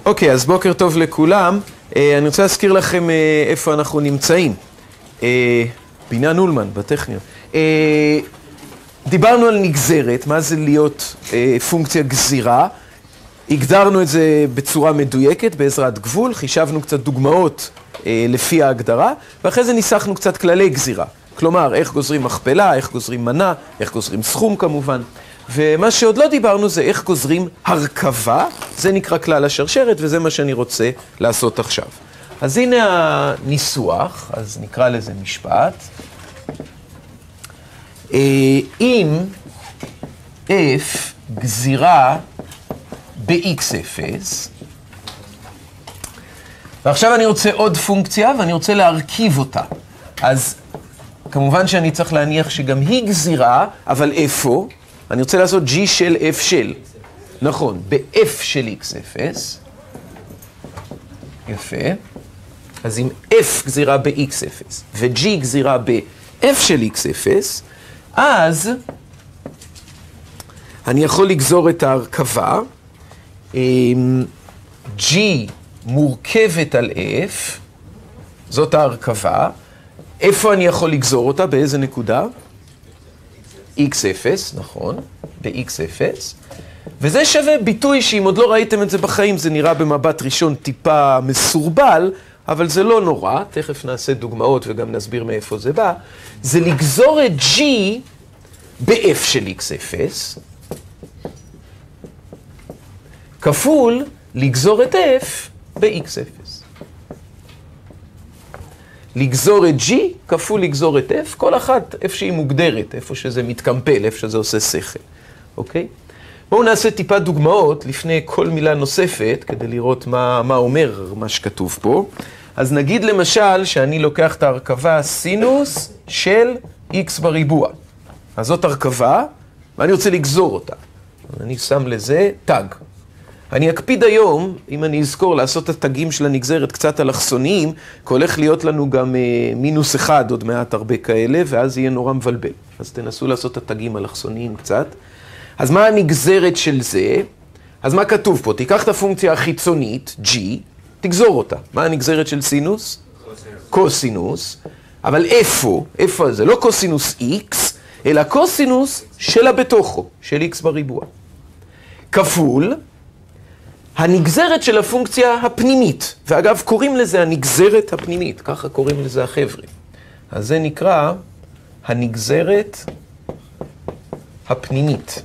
אוקיי, אז בוקר טוב לכולם. אני רוצה להזכיר לכם איפה אנחנו נמצאים. בניין אולמן, בטכניון. דיברנו על נגזרת, מה זה להיות פונקציה גזירה. הגדרנו את זה בצורה מדויקת, בעזרת גבול, חישבנו קצת דוגמאות לפי ההגדרה, ואחרי זה ניסחנו קצת כללי גזירה. כלומר, איך גוזרים מכפלה, איך גוזרים מנה, איך גוזרים סכום כמובן. ומה שעוד לא דיברנו זה איך גוזרים הרכבה, זה נקרא כלל השרשרת, וזה מה שאני רוצה לעשות עכשיו. אז הנה הניסוח, אז נקרא לזה משפט. אם f גזירה ב-x0, ועכשיו אני רוצה עוד פונקציה ואני רוצה להרכיב אותה. אז כמובן שאני צריך להניח שגם היא גזירה, אבל איפה? אני רוצה לעשות g של f של. נכון, ב-f של x0. יפה. אז אם f גזירה ב-x0 ו-g גזירה ב-f של x0, אז אני יכול לגזור את ההרכבה. g מורכבת על f, זאת ההרכבה. איפה אני יכול לגזור אותה? באיזה נקודה? x0, נכון, ב-x0. וזה שווה ביטוי שאם עוד לא ראיתם את זה בחיים, זה נראה במבט ראשון טיפה מסורבל, אבל זה לא נורא, תכף נעשה דוגמאות וגם נסביר מאיפה זה בא. זה לגזור את g ב-f של x0, כפול לגזור את f ב-x0. לגזור את g כפול לגזור את f, כל אחת איפה שהיא מוגדרת, איפה שזה מתקמפל, איפה שזה עושה שכל, אוקיי? בואו נעשה טיפה דוגמאות לפני כל מילה נוספת, כדי לראות מה אומר מה שכתוב פה. אז נגיד למשל שאני לוקח את ההרכבה סינוס של x בריבוע. אז זאת הרכבה, ואני רוצה לגזור אותה. אני שם לזה תג. אני אקפיד היום, אם אני אזכור, לעשות את התגים של הנגזרת קצת אלכסוניים, כי הולך להיות לנו גם -1, עוד מעט הרבה כאלה, ואז יהיה נורא מבלבל. אז תנסו לעשות את התגים אלכסוניים קצת. אז מה הנגזרת של זה? אז מה כתוב פה? תיקח את הפונקציה החיצונית, g, תגזור אותה. מה הנגזרת של סינוס? קוסינוס. אבל איפה? איפה זה? לא קוסינוס x, אלא קוסינוס שלה בתוכו, של x בריבוע. כפול הנגזרת של הפונקציה הפנימית. ואגב, קוראים לזה הנגזרת הפנימית. ככה קוראים לזה החבר'ה. אז זה נקרא הנגזרת הפנימית.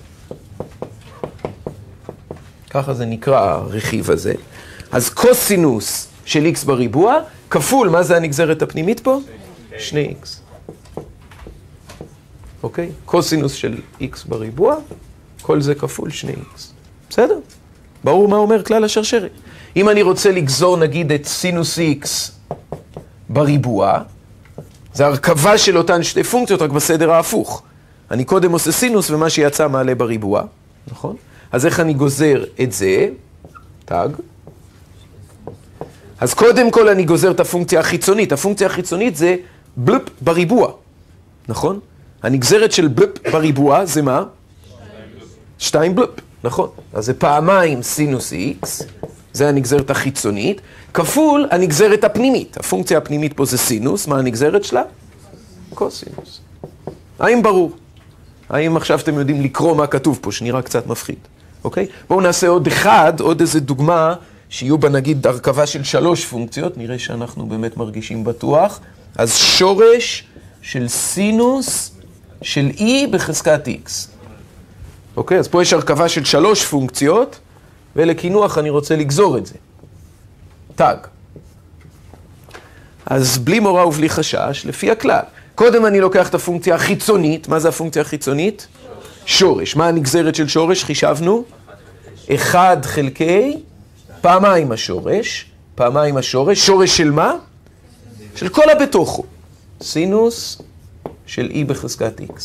ככה זה נקרא הרכיב הזה. אז קוסינוס של x בריבוע, כפול, מה זה הנגזרת הפנימית פה? 2x. אוקיי? קוסינוס של x בריבוע, כל זה כפול 2x. בסדר? ברור מה אומר כלל השרשרת. אם אני רוצה לגזור נגיד את סינוס x בריבוע, זה הרכבה של אותן שתי פונקציות, רק בסדר ההפוך. אני קודם עושה סינוס ומה שיצא מעלה בריבוע, נכון? אז איך אני גוזר את זה? תג. אז קודם כל אני גוזר את הפונקציה החיצונית. הפונקציה החיצונית זה בלופ בריבוע, נכון? הנגזרת של בלופ בריבוע זה מה? 2 בלופ, נכון? אז זה פעמיים סינוס x, זה הנגזרת החיצונית, כפול הנגזרת הפנימית. הפונקציה הפנימית פה זה סינוס, מה הנגזרת שלה? קוסינוס. האם ברור? האם עכשיו אתם יודעים לקרוא מה כתוב פה, שנראה קצת מפחיד? אוקיי? בואו נעשה עוד איזה דוגמה, שיהיו בה נגיד הרכבה של 3 פונקציות, נראה שאנחנו באמת מרגישים בטוח. אז שורש של סינוס של e בחזקת x. אוקיי? אז פה יש הרכבה של 3 פונקציות, ולכינוח אני רוצה לגזור את זה. תג. אז בלי מורא ובלי חשש, לפי הכלל. קודם אני לוקח את הפונקציה החיצונית. מה זה הפונקציה החיצונית? שורש. מה הנגזרת של שורש? חישבנו? 1 חלקי פעמיים השורש. פעמיים השורש. שורש של מה? של כל הבתוכו. סינוס של e בחזקת x.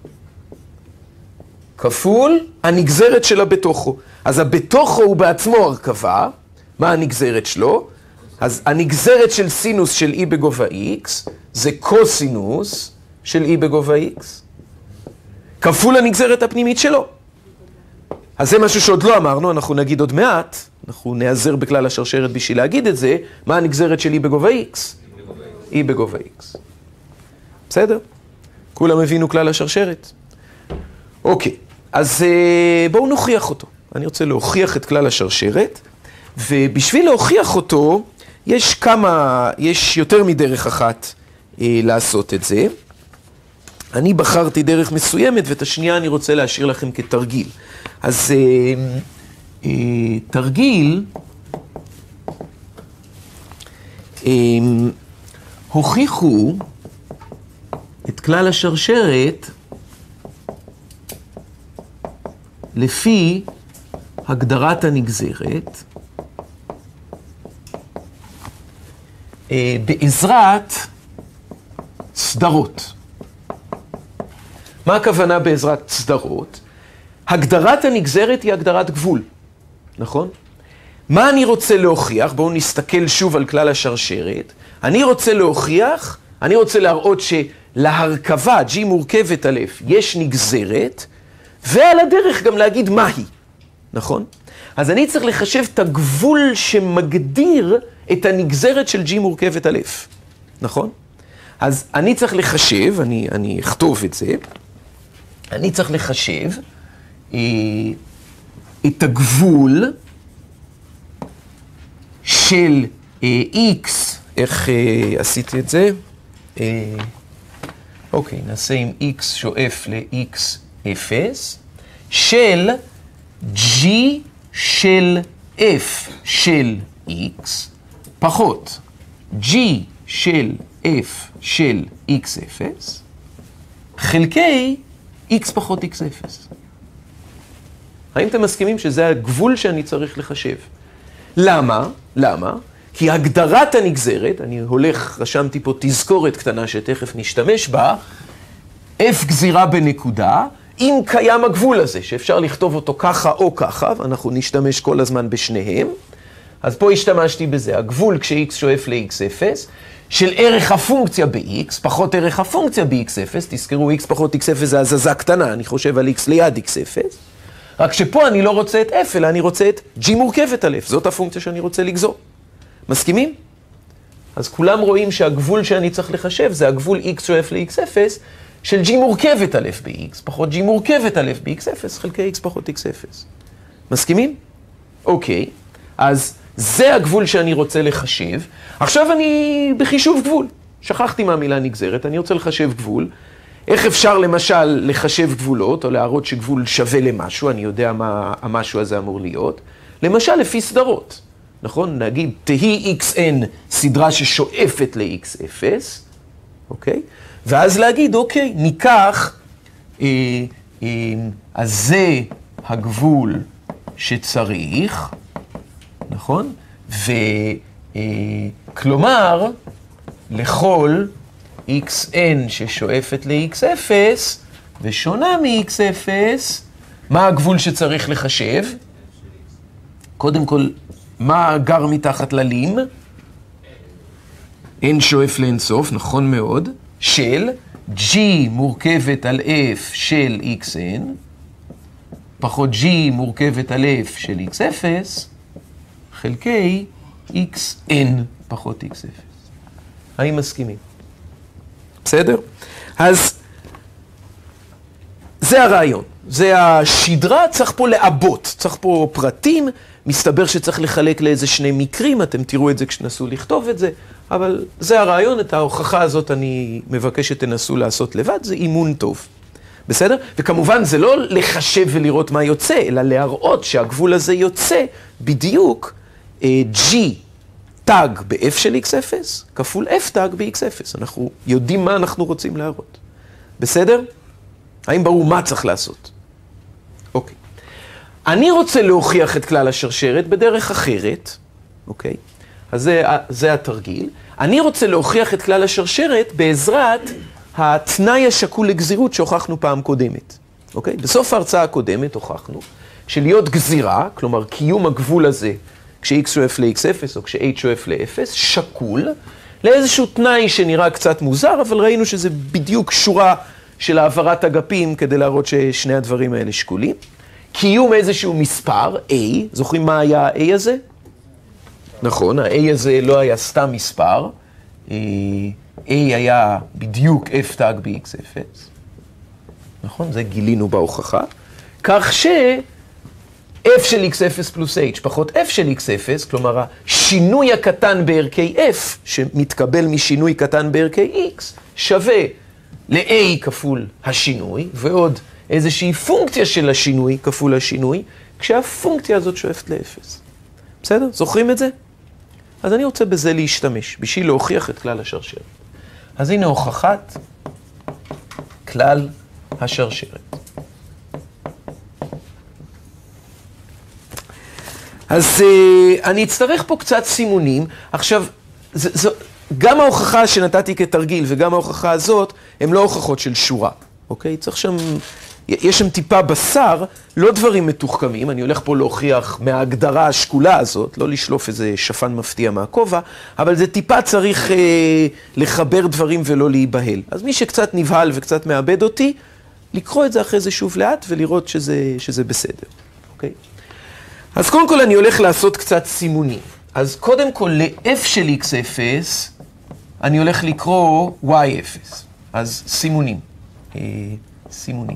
כפול הנגזרת של הבתוכו. אז הבתוכו הוא בעצמו הרכבה. מה הנגזרת שלו? אז הנגזרת של סינוס של e בגובה x זה קוסינוס של e בגובה x. כפול הנגזרת הפנימית שלו. אז זה משהו שעוד לא אמרנו, אנחנו נגיד עוד מעט, אנחנו נעזר בכלל השרשרת בשביל להגיד את זה, מה הנגזרת של E בגובה X? E בגובה X. בסדר? כולם הבינו כלל השרשרת? אוקיי, אז בואו נוכיח אותו. אני רוצה להוכיח את כלל השרשרת, ובשביל להוכיח אותו, יש יותר מדרך אחת לעשות את זה. אני בחרתי דרך מסוימת, ואת השנייה אני רוצה להשאיר לכם כתרגיל. אז תרגיל, הוכיחו את כלל השרשרת לפי הגדרת הנגזרת בעזרת סדרות. מה הכוונה בעזרת סדרות? הגדרת הנגזרת היא הגדרת גבול, נכון? מה אני רוצה להוכיח? בואו נסתכל שוב על כלל השרשרת. אני רוצה להראות שלהרכבה G מורכבת א' יש נגזרת, ועל הדרך גם להגיד מהי, נכון? אז אני צריך לחשב את הגבול שמגדיר את הנגזרת של G מורכבת א', נכון? אז אני צריך לחשב, אני אכתוב את זה, אני צריך לחשב את הגבול של X, איך עשיתי את זה? אוקיי, נעשה עם X שואף ל-X0, של G של F של X, פחות G של F של X0, חלקי X פחות X0. האם אתם מסכימים שזה הגבול שאני צריך לחשב? למה? כי הגדרת הנגזרת, אני רשמתי פה תזכורת קטנה שתכף נשתמש בה, F גזירה בנקודה, אם קיים הגבול הזה, שאפשר לכתוב אותו ככה או ככה, ואנחנו נשתמש כל הזמן בשניהם, אז פה השתמשתי בזה, הגבול כש-X שואף ל-X0, של ערך הפונקציה ב-X, פחות ערך הפונקציה ב-X0, תזכרו, X פחות X0 זה הזזה קטנה, אני חושב על X ליד X0, רק שפה אני לא רוצה את F, אלא אני רוצה את G מורכבת על F, זאת הפונקציה שאני רוצה לגזור. מסכימים? אז כולם רואים שהגבול שאני צריך לחשב זה הגבול X שואף ל-X0 של G מורכבת על F ב-X, פחות G מורכבת על F ב-X0, חלקי X פחות X0. מסכימים? אוקיי, אז זה הגבול שאני רוצה לחשב. עכשיו אני בחישוב גבול. שכחתי מהמילה נגזרת, אני רוצה לחשב גבול. איך אפשר למשל לחשב גבולות, או להראות שגבול שווה למשהו, אני יודע מה המשהו הזה אמור להיות. למשל לפי סדרות, נכון? נגיד, תהי xn סדרה ששואפת ל-x0, אוקיי? ואז להגיד, אוקיי, ניקח, אז זה הגבול שצריך, נכון? כלומר, לכל xn ששואפת ל-x0 ושונה מ-x0, מה הגבול שצריך לחשב? קודם כל, מה גר מתחת ללים? n שואף לאינסוף, נכון מאוד, של g מורכבת על f של xn, פחות g מורכבת על f של x0, חלקי xn פחות x0. האם מסכימים? בסדר? אז זה הרעיון. זה השדרה, צריך פה לעבות, צריך פה פרטים, מסתבר שצריך לחלק לאיזה שני מקרים, אתם תראו את זה כשנסו לכתוב את זה, אבל זה הרעיון, את ההוכחה הזאת אני מבקש שתנסו לעשות לבד, זה אימון טוב. בסדר? וכמובן זה לא לחשב ולראות מה יוצא, אלא להראות שהגבול הזה יוצא בדיוק G תג ב-F של X0 כפול F תג ב-X0. אנחנו יודעים מה אנחנו רוצים להראות. בסדר? האם ברור מה צריך לעשות? אוקיי. אני רוצה להוכיח את כלל השרשרת בדרך אחרת, אוקיי? אז זה התרגיל. אני רוצה להוכיח את כלל השרשרת בעזרת התנאי השקול לגזירות שהוכחנו פעם קודמת. אוקיי? בסוף ההרצאה הקודמת הוכחנו שלהיות גזירה, כלומר קיום הגבול הזה, כש-X שואף ל-X0 או כש-H שואף ל-0, שקול לאיזשהו תנאי שנראה קצת מוזר, אבל ראינו שזה בדיוק שורה של העברת אגפים כדי להראות ששני הדברים האלה שקולים. קיום איזשהו מספר, A, זוכרים מה היה ה-A הזה? נכון, ה-A הזה לא היה סתם מספר, A היה בדיוק F תג ב-X0, נכון? זה גילינו בהוכחה, כך ש... F של X0 פלוס H פחות F של X0, כלומר השינוי הקטן בערכי F, שמתקבל משינוי קטן בערכי X, שווה ל-A כפול השינוי, ועוד איזושהי פונקציה של השינוי כפול השינוי, כשהפונקציה הזאת שואפת ל-0. בסדר? זוכרים את זה? אז אני רוצה בזה להשתמש, בשביל להוכיח את כלל השרשרת. אז הנה הוכחת כלל השרשרת. אז אני אצטרך פה קצת סימונים. עכשיו, גם ההוכחה שנתתי כתרגיל וגם ההוכחה הזאת, הן לא הוכחות של שורה, אוקיי? צריך שם, יש שם טיפה בשר, לא דברים מתוחכמים, אני הולך פה להוכיח מההגדרה השקולה הזאת, לא לשלוף איזה שפן מפתיע מהכובע, אבל זה טיפה צריך לחבר דברים ולא להיבהל. אז מי שקצת נבהל וקצת מאבד אותי, לקרוא את זה אחרי זה שוב לאט ולראות שזה בסדר, אוקיי? אז קודם כל אני הולך לעשות קצת סימונים. אז קודם כל ל-F של X0 אני הולך לקרוא Y0. אז סימונים. סימונים.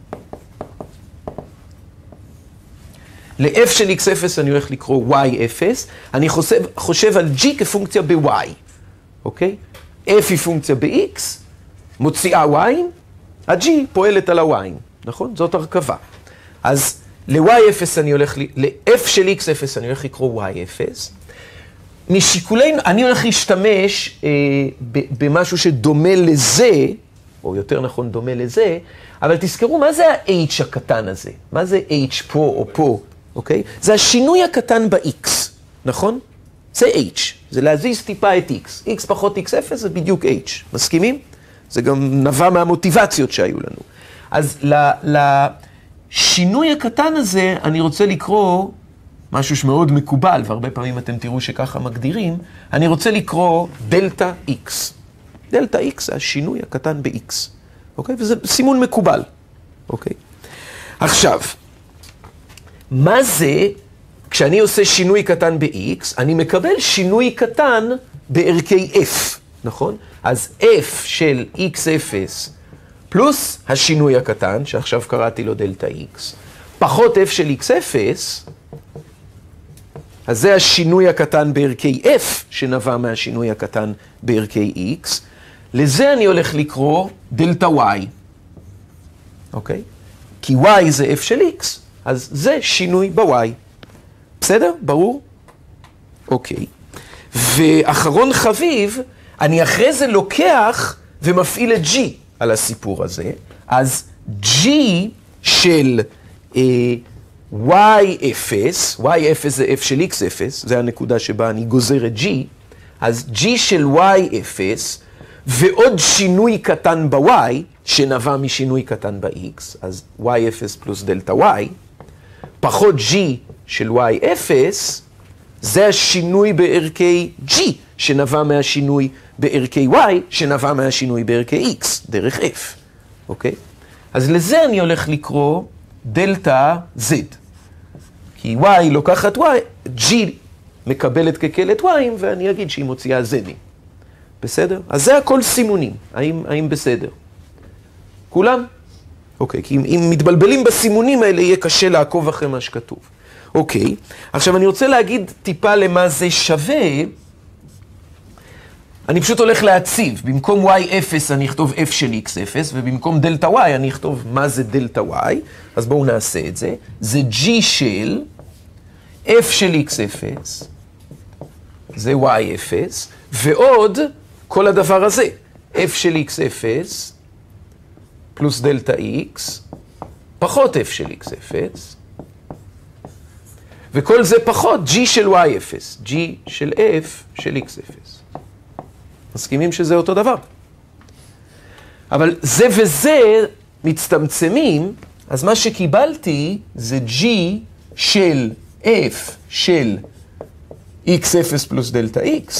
ל-F של X0 אני הולך לקרוא Y0. אני חושב על G כפונקציה ב-Y. אוקיי? F היא פונקציה ב-X, מוציאה Y, ה-G פועלת על ה-Y. נכון? זאת הרכבה. אז ל-Y0 אני הולך, ל-F של X0 אני הולך לקרוא Y0. משיקולי, אני הולך להשתמש במשהו שדומה לזה, או יותר נכון דומה לזה, אבל תזכרו מה זה ה-H הקטן הזה? מה זה H פה או פה, אוקיי? זה השינוי הקטן ב-X, נכון? זה H, זה להזיז טיפה את X. X פחות X0 זה בדיוק H, מסכימים? זה גם נבע מהמוטיבציות שהיו לנו. אז לשינוי הקטן הזה אני רוצה לקרוא משהו שמאוד מקובל, והרבה פעמים אתם תראו שככה מגדירים, אני רוצה לקרוא דלטה X. דלטה X זה השינוי הקטן ב-X, אוקיי? וזה סימון מקובל, אוקיי? עכשיו, מה זה, כשאני עושה שינוי קטן ב-X, אני מקבל שינוי קטן בערכי F, נכון? אז F של X0 פלוס השינוי הקטן, שעכשיו קראתי לו דלטה X, פחות F של X0, אז זה השינוי הקטן בערכי F, שנבע מהשינוי הקטן בערכי X. לזה אני הולך לקרוא דלטה Y. אוקיי? כי Y זה F של X, אז זה שינוי ב-Y. בסדר? ברור? אוקיי. ואחרון חביב, אני אחרי זה לוקח ומפעיל את G על הסיפור הזה. אז G של Y0, Y0 זה F של X0, זה הנקודה שבה אני גוזר את G, אז G של Y0 ועוד שינוי קטן ב-Y, שנבע משינוי קטן ב-X, אז Y0 פלוס דלטה Y, פחות G של Y0, זה השינוי בערכי G, שנבע מהשינוי בערכי Y, שנבע מהשינוי בערכי X, דרך F, אוקיי? אז לזה אני הולך לקרוא דלטה Z. כי Y לוקחת Y, G מקבלת כקלת Y, ואני אגיד שהיא מוציאה Z'ים. בסדר? אז זה הכל סימונים. האם בסדר? כולם? אוקיי, כי אם מתבלבלים בסימונים האלה, יהיה קשה לעקוב אחרי מה שכתוב. אוקיי, עכשיו אני רוצה להגיד טיפה למה זה שווה. אני פשוט הולך להציב. במקום Y0 אני אכתוב F של X0, ובמקום דלטה Y אני אכתוב מה זה דלטה Y. אז בואו נעשה את זה. זה G של F של X0, זה Y0, ועוד כל הדבר הזה. F של X0 פלוס דלטה X, פחות F של X0, וכל זה פחות G של Y0, G של F של X0. מסכימים שזה אותו דבר. אבל זה וזה מצטמצמים, אז מה שקיבלתי זה G של F של X0 פלוס דלטה X,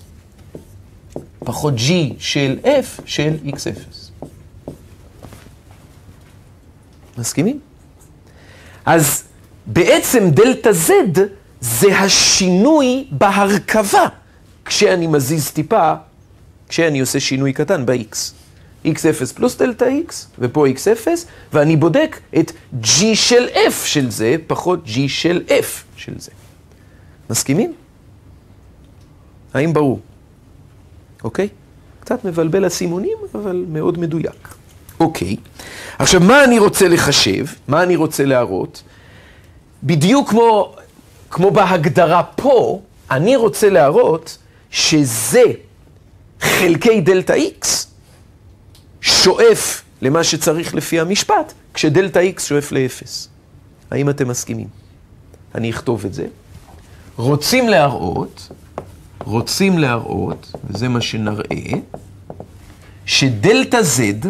פחות G של F של X0. מסכימים? אז בעצם דלתה Z זה השינוי בהרכבה, כשאני מזיז טיפה, כשאני עושה שינוי קטן ב-X. X0 פלוס דלתה X, ופה X0, ואני בודק את G של F של זה, פחות G של F של זה. מסכימים? האם ברור? אוקיי? קצת מבלבל הסימונים, אבל מאוד מדויק. אוקיי. עכשיו, מה אני רוצה לחשב? מה אני רוצה להראות? בדיוק כמו בהגדרה פה, אני רוצה להראות שזה חלקי דלתה X שואף למה שצריך לפי המשפט, כשדלתה X שואף ל-0. האם אתם מסכימים? אני אכתוב את זה. רוצים להראות, וזה מה שנראה, שדלתה Z,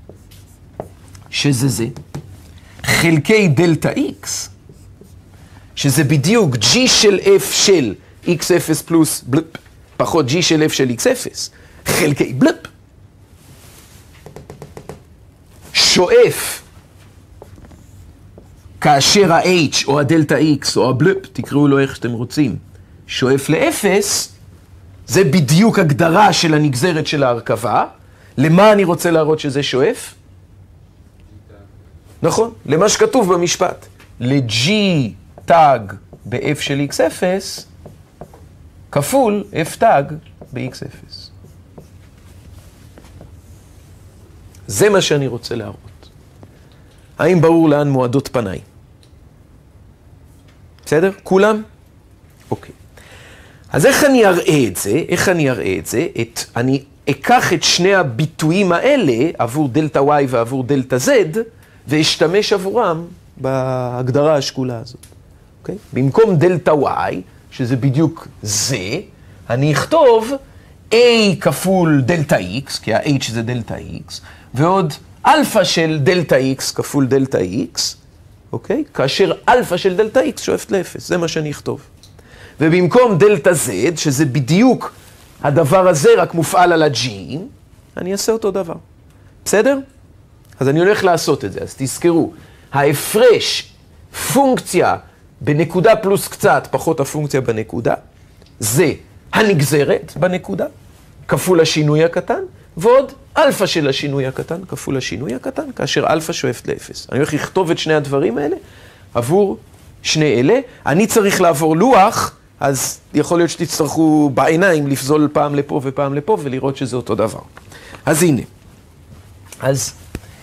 שזה זה, חלקי דלתה X, שזה בדיוק G של F של X0 פלוס בלפ, פחות G של F של X0, חלקי בלפ, שואף כאשר ה-H או הדלתה X או הבלפ, תקראו לו איך שאתם רוצים, שואף ל-0, זה בדיוק הגדרה של הנגזרת של ההרכבה. למה אני רוצה להראות שזה שואף? נכון, למה שכתוב במשפט. ל-G תג ב-F של X0 כפול F תג ב-X0. זה מה שאני רוצה להראות. האם ברור לאן מועדות פניי? בסדר? כולם? אוקיי. אז איך אני אראה את זה? אני אקח את שני הביטויים האלה עבור דלתה Y ועבור דלתה Z, ואשתמש עבורם בהגדרה השקולה הזאת. אוקיי? במקום דלתה Y, שזה בדיוק זה, אני אכתוב A כפול דלתה X, כי ה-H זה דלתה X, ועוד אלפא של דלתה X כפול דלתה X, אוקיי? כאשר אלפא של דלתה X שואפת ל-0, זה מה שאני אכתוב. ובמקום דלתה Z, שזה בדיוק הדבר הזה, רק מופעל על ה-G, אני אעשה אותו דבר. בסדר? אז אני הולך לעשות את זה, אז תזכרו, ההפרש פונקציה בנקודה פלוס קצת, פחות הפונקציה בנקודה, זה הנגזרת בנקודה, כפול השינוי הקטן, ועוד אלפא של השינוי הקטן, כפול השינוי הקטן, כאשר אלפא שואפת ל-0. אני הולך לכתוב את שני הדברים האלה עבור שני אלה. אני צריך לעבור לוח, אז יכול להיות שתצטרכו בעיניים לפזול פעם לפה ופעם לפה, ולראות שזה אותו דבר. אז הנה. אז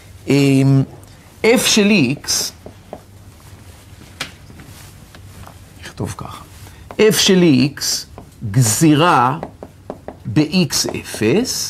F של X, נכתוב ככה, F של X גזירה ב-X0,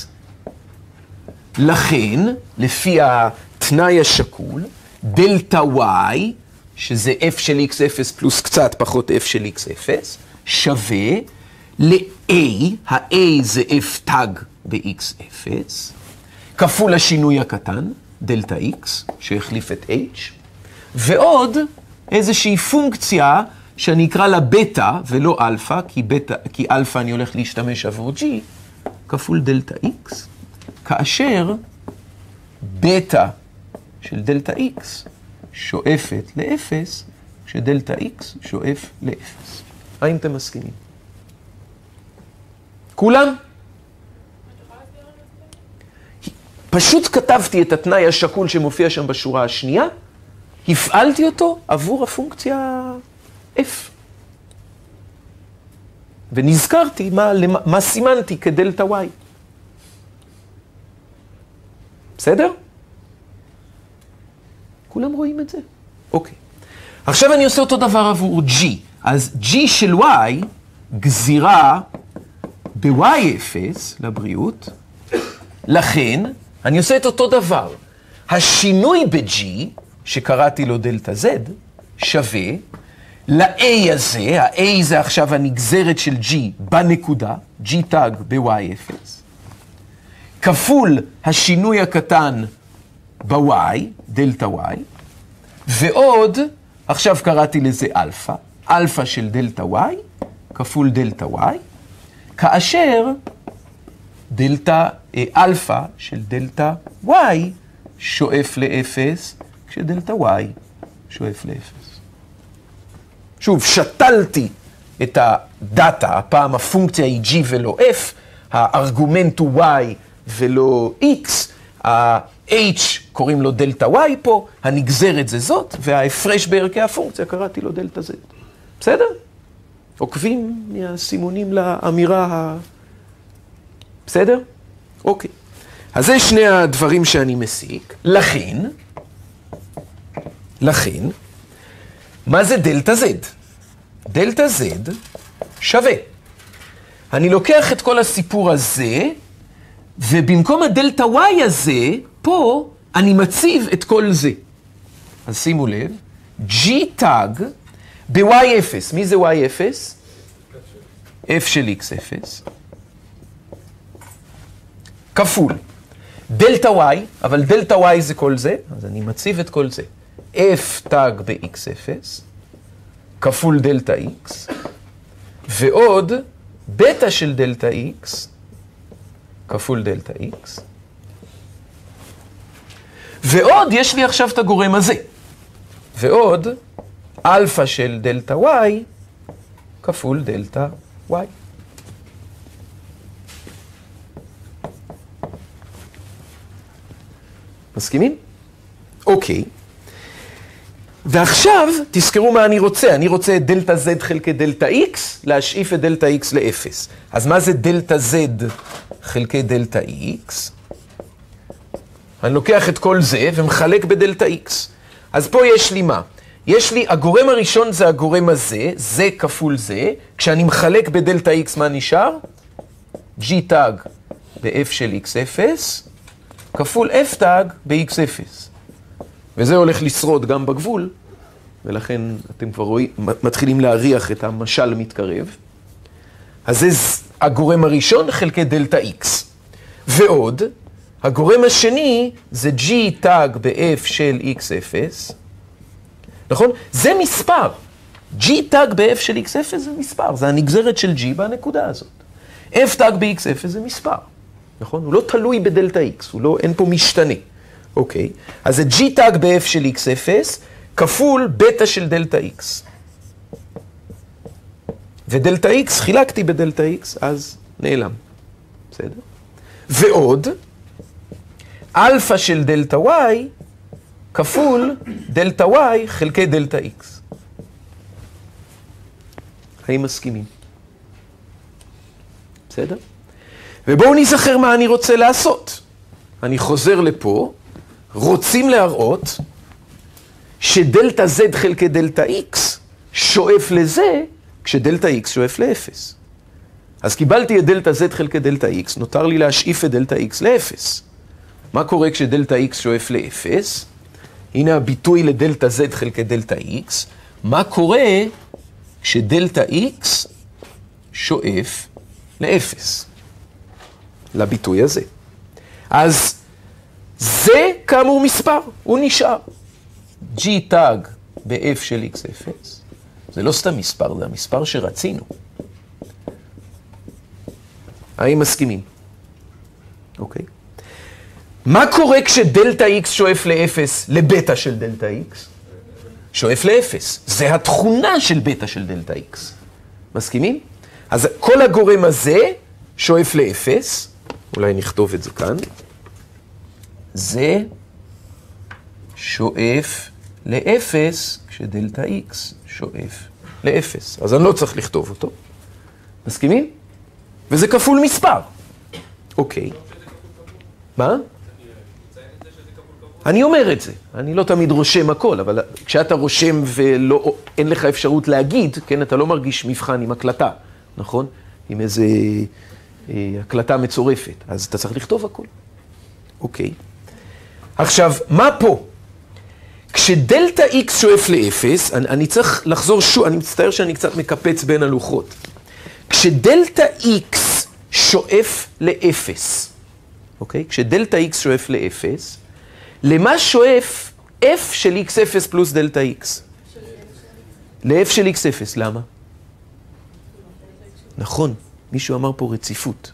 לכן, לפי התנאי השקול, דלתה Y, שזה F של X0 פלוס קצת פחות F של X0, שווה ל-A, ה-A זה F תג ב-X0, כפול השינוי הקטן, דלתה X, שהחליף את H, ועוד איזושהי פונקציה שאני אקרא לה בטא ולא אלפא, כי אלפא אני הולך להשתמש עבור G, כפול דלתה X, כאשר בטא של דלתה X שואפת ל-0, כשדלתה X שואף ל-0. האם אתם מסכימים? כולם? פשוט כתבתי את התנאי השקול שמופיע שם בשורה השנייה, הפעלתי אותו עבור הפונקציה F. ונזכרתי מה סימנתי כדלתה Y. בסדר? כולם רואים את זה? אוקיי. עכשיו אני עושה אותו דבר עבור G. אז G של Y גזירה ב-Y0 לבריאות, לכן אני עושה את אותו דבר. השינוי ב-G, שקראתי לו דלתה Z, שווה ל-A הזה, ה-A זה עכשיו הנגזרת של G בנקודה, G תג ב-Y0, כפול השינוי הקטן ב-Y, דלתה Y, ועוד, עכשיו קראתי לזה אלפא, אלפא של דלתה Y, כפול דלתה Y, כאשר דלתה, אלפא של דלתה Y שואף ל-0, כשדלתה Y שואף לאפס. שוב, שתלתי את הדאטה, הפעם הפונקציה היא g ולא f, הארגומנט הוא y ולא x, ה-h קוראים לו דלטה y פה, הנגזרת זה זאת, וההפרש בערכי הפונקציה קראתי לו דלטה z. בסדר? עוקבים מהסימונים לאמירה בסדר? אוקיי. אז זה שני הדברים שאני מסיק. לכן, מה זה דלטה z? דלטה z שווה. אני לוקח את כל הסיפור הזה, ובמקום הדלטה y הזה, פה אני מציב את כל זה. אז שימו לב, g tag ב-y0. מי זה y0? f של x0. כפול. דלטה y, אבל דלטה y זה כל זה, אז אני מציב את כל זה. f tag ב-x0, כפול דלטה x, ועוד בטא של דלטה x, כפול דלטה x, ועוד יש לי עכשיו את הגורם הזה, ועוד אלפא של דלטה y, כפול דלטה y. מסכימים? אוקיי. ועכשיו תזכרו מה אני רוצה. אני רוצה דלטה z חלקי דלטה x, להשאיף את דלטה x ל-0. אז מה זה דלטה z חלקי דלטה x? אני לוקח את כל זה ומחלק בדלטה x. אז פה יש לי מה? יש לי, הגורם הראשון זה הגורם הזה, זה כפול זה. כשאני מחלק בדלטה x, מה נשאר? g tag ב-f של x0, כפול f tag ב-x0. וזה הולך לשרוד גם בגבול, ולכן אתם כבר רואים, מתחילים להריח את המשל מתקרב. אז זה הגורם הראשון חלקי דלטה x. ועוד, הגורם השני זה g tag ב-f של x0. נכון? זה מספר. g tag ב-f של x0 זה מספר, זה הנגזרת של g בנקודה הזאת. f tag ב-x0 זה מספר. נכון? הוא לא תלוי בדלטה x, אין פה משתנה. אוקיי, אז זה g tag ב-f של x0 כפול בטא של דלטה x. ודלטה x חילקתי בדלטה x, אז נעלם. בסדר? ועוד, אלפא של דלטה y כפול דלטה y חלקי דלטה x. האם מסכימים? בסדר? ובואו נזכר מה אני רוצה לעשות. אני חוזר לפה, רוצים להראות שדלטה z חלקי דלטה x שואף לזה כשדלטה x שואף ל-0. אז קיבלתי את דלטה z חלקי דלטה x, נותר לי להשאיף את דלטה x ל-0. מה קורה כשדלטה x שואף ל-0? הנה הביטוי לדלטה z חלקי דלטה x. מה קורה כשדלטה x שואף ל-0? לביטוי הזה. אז זה כאמור מספר, הוא נשאר. g tag ב-f של x0, זה לא סתם מספר, זה המספר שרצינו. האם מסכימים? אוקיי. מה קורה כשדלטה x שואף ל-0 לבטא של דלטה x? שואף ל-0. זה התכונה של בטא של דלטה x. מסכימים? אז כל הגורם הזה שואף ל-0, אולי נכתוב את זה כאן, זה שואף ל-0 כשדלטה x שואף ל-0. אז אני לא צריך לכתוב אותו. מסכימים? וזה כפול מספר. אוקיי. מה? אני אומר את זה. אני לא תמיד רושם הכל, אבל כשאתה רושם ואין לך אפשרות להגיד, כן, אתה לא מרגיש מבחן עם הקלטה, נכון? עם איזה הקלטה מצורפת. אז אתה צריך לכתוב הכל. אוקיי. עכשיו, מה פה? כשדלטה x שואף ל-0, אני צריך לחזור שוב, אני מצטער שאני קצת מקפץ בין הלוחות. כשדלטה x שואף ל-0, אוקיי? כשדלטה x שואף ל-0, למה שואף f של x0 פלוס דלטה x? ל-f של x0, למה? נכון, מישהו אמר פה רציפות.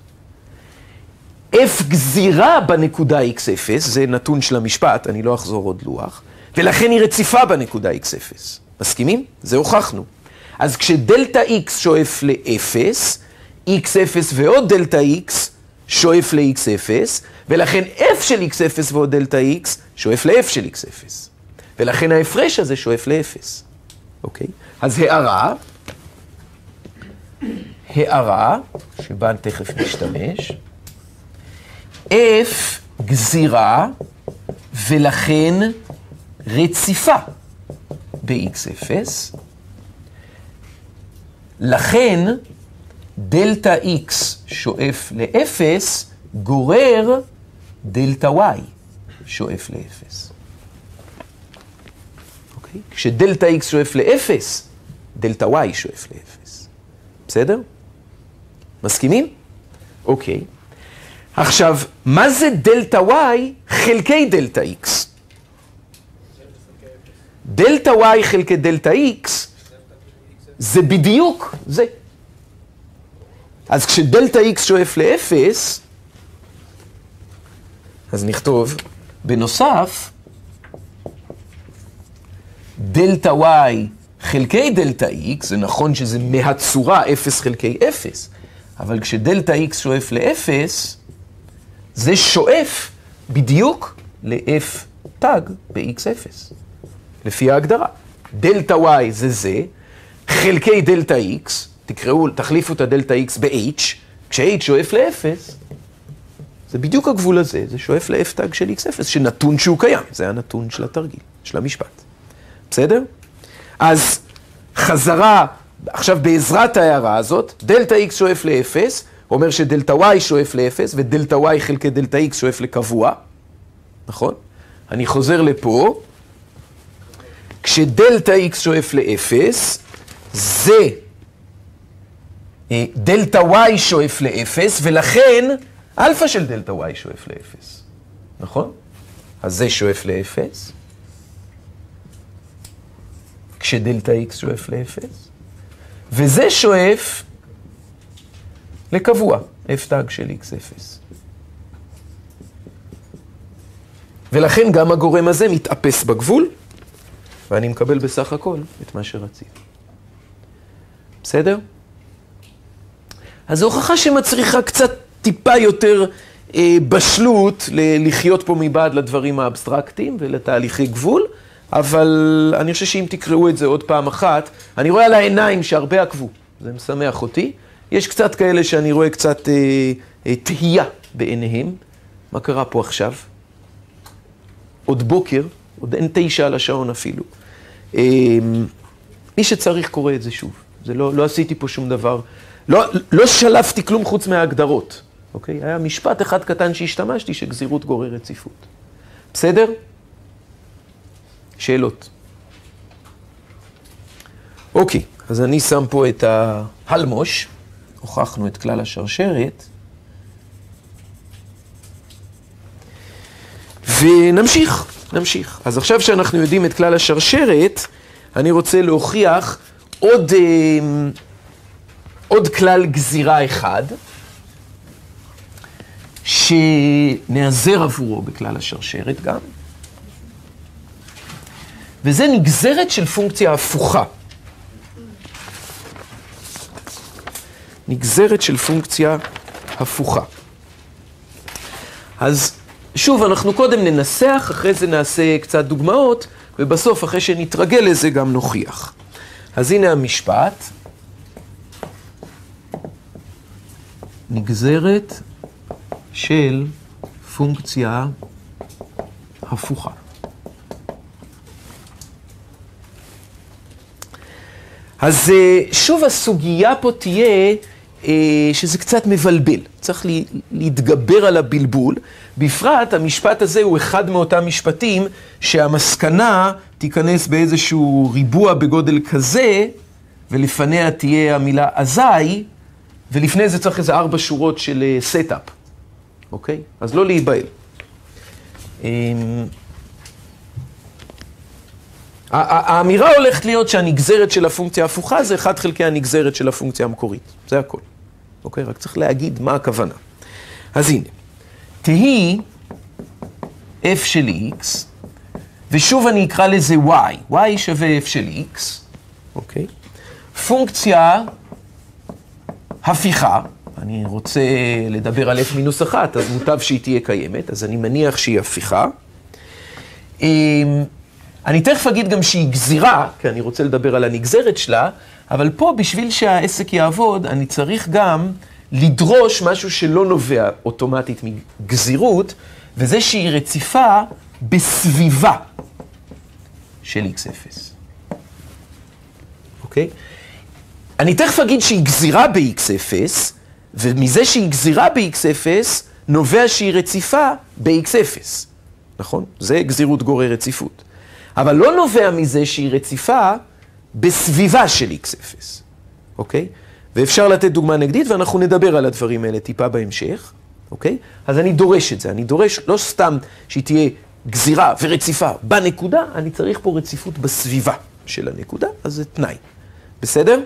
f גזירה בנקודה x0, זה נתון של המשפט, אני לא אחזור עוד לוח, ולכן היא רציפה בנקודה x0. מסכימים? זה הוכחנו. אז כשדלטה x שואף ל-0, x0 ועוד דלטה x שואף ל-x0, ולכן f של x0 ועוד דלטה x שואף ל-f של x0. ולכן ההפרש הזה שואף ל-0. אוקיי? אז הערה, שבה תכף נשתמש, f גזירה ולכן רציפה ב-x0, לכן דלטה x שואף ל-0 גורר דלטה y שואף ל-0. אוקיי? כשדלטה x שואף ל-0, דלטה y שואף ל-0. בסדר? מסכימים? אוקיי. עכשיו, מה זה דלטה y חלקי דלטה x? דלטה y חלקי דלטה x זה בדיוק זה. אז כשדלטה x שואף ל-0, אז נכתוב, בנוסף, דלטה y חלקי דלטה x, זה נכון שזה מהצורה 0 חלקי 0, אבל כשדלטה x שואף ל-0, זה שואף בדיוק ל-f תג ב-x0, לפי ההגדרה. דלטה y זה, חלקי דלטה x, תחליפו את הדלטה x ב-h, כש-h שואף ל-0, זה בדיוק הגבול הזה, זה שואף ל-f תג של x0, שנתון שהוא קיים, זה הנתון של התרגיל, של המשפט. בסדר? אז חזרה, עכשיו בעזרת ההערה הזאת, דלטה x שואף ל-0, אומר שדלטה y שואף ל-0, ודלטה y חלקי דלטה x שואף לקבוע, נכון? אני חוזר לפה, כשדלטה x שואף ל-0, זה דלטה y שואף ל-0, ולכן אלפא של דלטה y שואף ל-0, נכון? אז זה שואף ל-0, כשדלטה x שואף ל-0, וזה שואף לקבוע, f תג של x0. ולכן גם הגורם הזה מתאפס בגבול, ואני מקבל בסך הכל את מה שרציתי. בסדר? אז זו הוכחה שמצריכה קצת טיפה יותר בשלות לחיות פה מבעד לדברים האבסטרקטיים ולתהליכי גבול, אבל אני חושב שאם תקראו את זה עוד פעם אחת, אני רואה על העיניים שהרבה עקבו, זה משמח אותי. יש קצת כאלה שאני רואה קצת תהייה בעיניהם. מה קרה פה עכשיו? עוד בוקר, עוד אין 9 על השעון אפילו. מי שצריך קורא את זה שוב. זה לא עשיתי פה שום דבר. לא שלפתי כלום חוץ מההגדרות. אוקיי? היה משפט אחד קטן שהשתמשתי, שגזירות גורר רציפות. בסדר? שאלות. אוקיי, אז אני שם פה את ההלמוש. הוכחנו את כלל השרשרת. ונמשיך. אז עכשיו שאנחנו יודעים את כלל השרשרת, אני רוצה להוכיח עוד כלל גזירה אחד, שנעזר עבורו בכלל השרשרת גם. וזה נגזרת של פונקציה הפוכה. נגזרת של פונקציה הפוכה. אז שוב, אנחנו קודם ננסח, אחרי זה נעשה קצת דוגמאות, ובסוף, אחרי שנתרגל לזה, גם נוכיח. אז הנה המשפט. נגזרת של פונקציה הפוכה. אז שוב הסוגיה פה תהיה שזה קצת מבלבל. צריך להתגבר על הבלבול. בפרט המשפט הזה הוא אחד מאותם משפטים שהמסקנה תיכנס באיזשהו ריבוע בגודל כזה, ולפניה תהיה המילה אזי, ולפני זה צריך איזה 4 שורות של סטאפ. אוקיי? אז לא להיבהל. האמירה הולכת להיות שהנגזרת של הפונקציה ההפוכה זה 1 חלקי הנגזרת של הפונקציה המקורית. זה הכל. אוקיי? רק צריך להגיד מה הכוונה. אז הנה. תהי f של x ושוב אני אקרא לזה y. y שווה f של x, אוקיי? פונקציה הפיכה, אני רוצה לדבר על f מינוס 1, אז מוטב שהיא תהיה קיימת, אז אני מניח שהיא הפיכה. אני תכף אגיד גם שהיא גזירה, כי אני רוצה לדבר על הנגזרת שלה, אבל פה בשביל שהעסק יעבוד, אני צריך גם לדרוש משהו שלא נובע אוטומטית מגזירות, וזה שהיא רציפה בסביבה של x0. אוקיי? אני תכף אגיד שהיא גזירה ב-x0, ומזה שהיא גזירה ב-x0, נובע שהיא רציפה ב-x0. נכון? זה גזירות גורר רציפות. אבל לא נובע מזה שהיא רציפה בסביבה של x0. אוקיי? ואפשר לתת דוגמה נגדית, ואנחנו נדבר על הדברים האלה טיפה בהמשך. אוקיי? אז אני דורש את זה. אני דורש לא סתם שהיא תהיה גזירה ורציפה בנקודה, אני צריך פה רציפות בסביבה של הנקודה, אז זה תנאי. בסדר?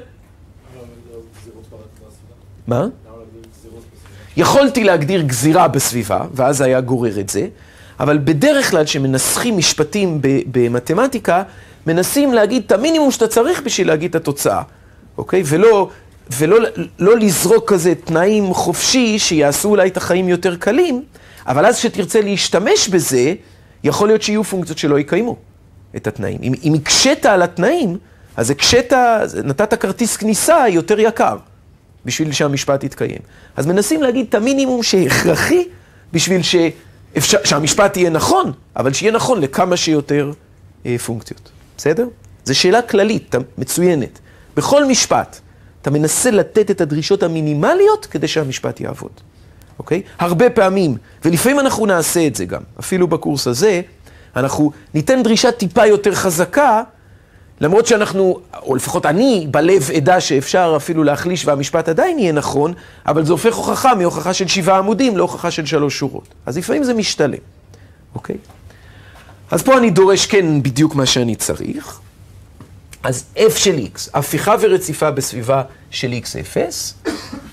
מה? יכולתי להגדיר גזירה בסביבה, ואז זה היה גורר את זה, אבל בדרך כלל שמנסחים משפטים במתמטיקה, מנסים להגיד את המינימום שאתה צריך בשביל להגיד את התוצאה, אוקיי? ולא לזרוק כזה תנאים חופשי שיעשו אולי את החיים יותר קלים, אבל אז שתרצה להשתמש בזה, יכול להיות שיהיו פונקציות שלא יקיימו את התנאים. אם הקשת על התנאים, אז נתת כרטיס כניסה יותר יקר, בשביל שהמשפט יתקיים. אז מנסים להגיד את המינימום שהכרחי, בשביל שהמשפט יהיה נכון, אבל שיהיה נכון לכמה שיותר פונקציות. בסדר? זו שאלה כללית, מצוינת. בכל משפט, אתה מנסה לתת את הדרישות המינימליות כדי שהמשפט יעבוד. אוקיי? הרבה פעמים, ולפעמים אנחנו נעשה את זה גם, אפילו בקורס הזה, אנחנו ניתן דרישה טיפה יותר חזקה, למרות שאנחנו, או לפחות אני, בלב עדה שאפשר אפילו להחליש והמשפט עדיין יהיה נכון, אבל זה הופך הוכחה מהוכחה של 7 עמודים להוכחה של 3 שורות. אז לפעמים זה משתלם, אוקיי? אז פה אני דורש כן בדיוק מה שאני צריך. אז f של x, הפיכה ורציפה בסביבה של x0,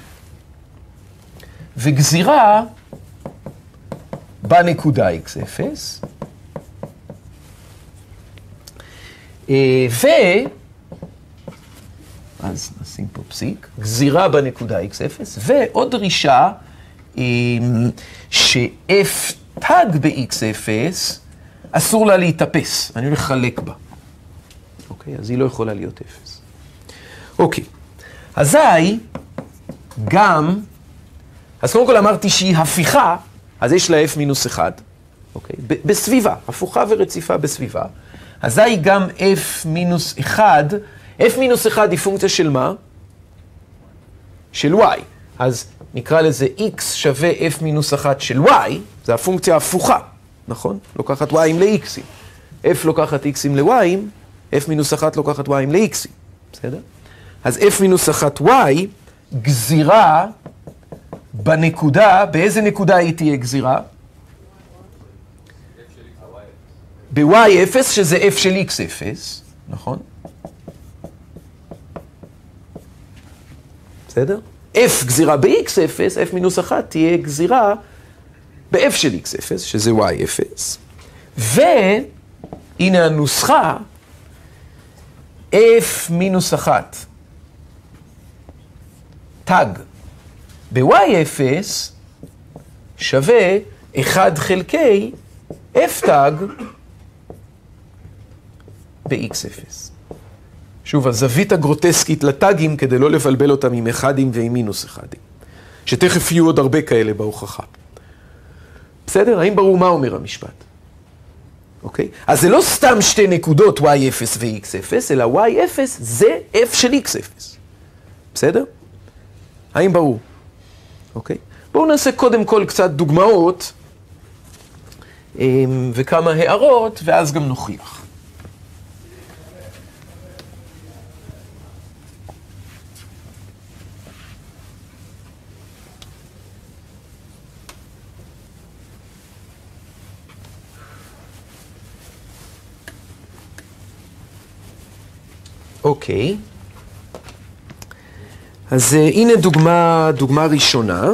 וגזירה בנקודה x0, אז נשים פה פסיק, גזירה בנקודה x0, ועוד דרישה ש-f תג ב-x0 אסור לה להתאפס, אני הולך לחלק בה. אוקיי, אז היא לא יכולה להיות 0. אוקיי, אזי גם, אז קודם כל אמרתי שהיא הפיכה, אז יש לה f מינוס 1, אוקיי, בסביבה, הפוכה ורציפה בסביבה. אזי גם f מינוס 1, f מינוס 1 היא פונקציה של מה? של y. אז נקרא לזה x שווה f מינוס 1 של y, זה הפונקציה הפוכה, נכון? לוקחת y'ים ל-x'ים. f לוקחת x'ים ל-y'ים, f מינוס 1 לוקחת y'ים ל-x'ים. בסדר? אז f מינוס 1 y, גזירה בנקודה, באיזה נקודה היא תהיה גזירה? ב-y0, שזה f של x0, נכון? בסדר? f גזירה ב-x0, f מינוס 1 תהיה גזירה ב-f של x0, שזה y0. והנה הנוסחה, f מינוס 1 תג ב-y0 שווה 1 חלקי f תג ב-x0. שוב, הזווית הגרוטסקית לטאגים כדי לא לבלבל אותם עם אחדים ועם מינוס אחדים. שתכף יהיו עוד הרבה כאלה בהוכחה. בסדר? האם ברור מה אומר המשפט? אוקיי? אז זה לא סתם שתי נקודות y0 ו-x0, אלא y0 זה f של x0. בסדר? האם ברור? אוקיי? בואו נעשה קודם כל קצת דוגמאות וכמה הערות, ואז גם נוכיח. אוקיי. אז הנה דוגמה ראשונה.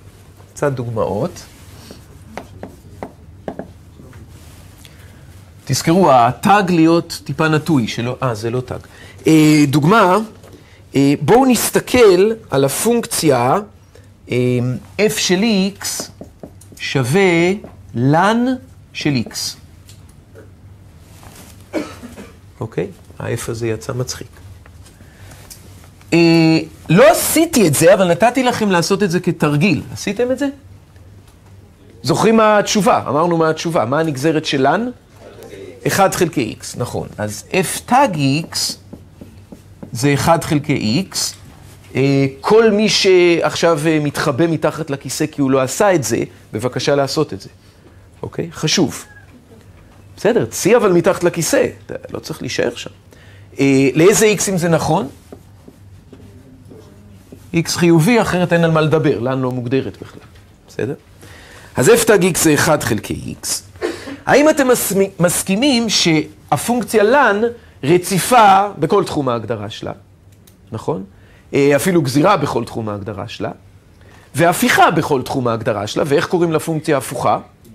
קצת דוגמאות. תזכרו, הטאג להיות טיפה נטוי, שלא, זה לא טאג. דוגמה, בואו נסתכל על הפונקציה f של x שווה ln של x. אוקיי? ה-f הזה יצא מצחיק. לא עשיתי את זה, אבל נתתי לכם לעשות את זה כתרגיל. עשיתם את זה? זוכרים מה התשובה? אמרנו מה התשובה. מה הנגזרת של ln? 1 חלקי x, נכון. אז f tag x זה 1 חלקי x. כל מי שעכשיו מתחבא מתחת לכיסא כי הוא לא עשה את זה, בבקשה לעשות את זה. אוקיי? חשוב. בסדר, צי אבל מתחת לכיסא, אתה לא צריך להישאר שם. לאיזה x'ים זה נכון? x חיובי, אחרת אין על מה לדבר, ln לא מוגדרת בכלל. בסדר? אז f tag x זה 1 חלקי x. האם אתם מסכימים שהפונקציה ln רציפה בכל תחום ההגדרה שלה? נכון? אפילו גזירה בכל תחום ההגדרה שלה, והפיכה בכל תחום ההגדרה שלה, ואיך קוראים לפונקציה הפוכה?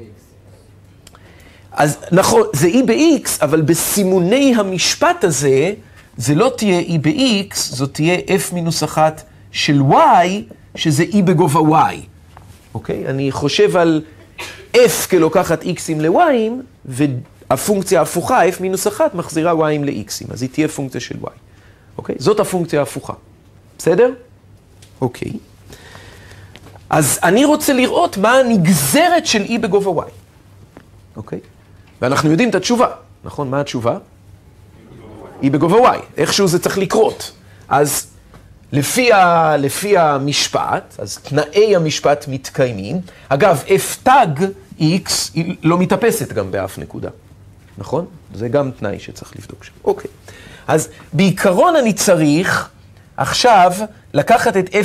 אז נכון, זה e ב-x, אבל בסימוני המשפט הזה, זה לא תהיה e ב-x, זאת תהיה f-1 של y, שזה e בגובה y. אוקיי? אני חושב על f כלוקחת x'ים ל-y'ים, והפונקציה ההפוכה, f-1, מחזירה y'ים ל-x'ים, אז היא תהיה פונקציה של y. אוקיי? זאת הפונקציה ההפוכה. בסדר? אוקיי. אז אני רוצה לראות מה הנגזרת של e בגובה y. אוקיי? ואנחנו יודעים את התשובה, נכון? מה התשובה? e בגובה y. איכשהו זה צריך לקרות. אז לפי המשפט, אז תנאי המשפט מתקיימים. אגב, f tag x היא לא מתאפסת גם באף נקודה. נכון? זה גם תנאי שצריך לבדוק שם. אוקיי. אז בעיקרון אני צריך עכשיו לקחת את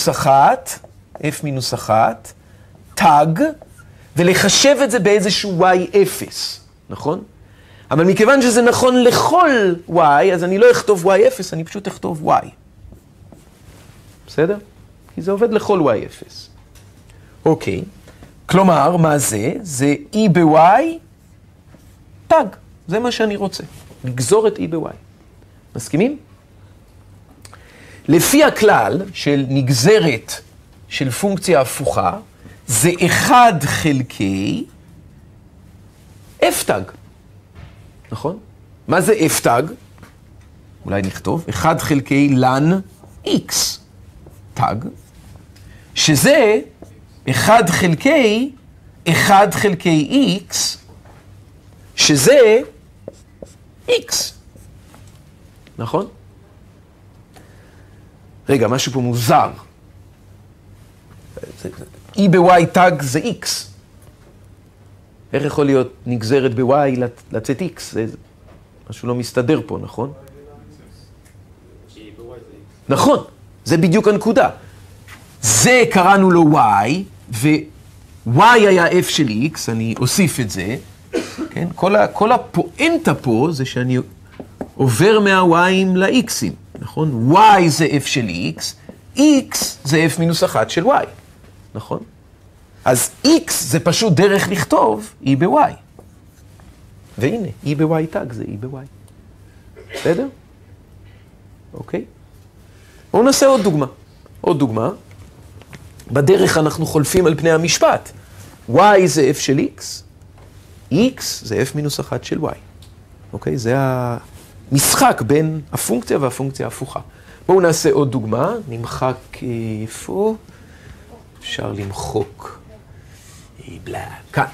f-1, tag, ולחשב את זה באיזשהו y0, נכון? אבל מכיוון שזה נכון לכל y, אז אני לא אכתוב y0, אני פשוט אכתוב y. בסדר? כי זה עובד לכל y0. אוקיי. כלומר, מה זה? זה e ב-y, tag. זה מה שאני רוצה. לגזור את e ב-y. מסכימים? לפי הכלל של נגזרת של פונקציה הפוכה, זה 1 חלקי f-tag. נכון? מה זה f-tag? אולי נכתוב. 1 חלקי ln x tag, שזה 1 חלקי x, שזה x. נכון? רגע, משהו פה מוזר. e ב-y tag זה x. איך יכול להיות נגזרת ב-y לצאת x? זה משהו לא מסתדר פה, נכון? נכון, זה בדיוק הנקודה. זה קראנו לו y, ו-y היה f של x, אני אוסיף את זה. כן? כל הפואנטה פה זה שאני עובר מה-y'ים ל-x'ים. נכון? y זה f של x, x זה f-1 של y. נכון? אז x זה פשוט דרך לכתוב e ב-y. והנה, e ב-y tag זה e ב-y. בסדר? אוקיי? בואו נעשה עוד דוגמה. עוד דוגמה. בדרך אנחנו חולפים על פני המשפט. y זה f של x, x זה f-1 של y. אוקיי? זה המשחק בין הפונקציה והפונקציה ההפוכה. בואו נעשה עוד דוגמה. נמחק איפה? אפשר למחוק. כאן.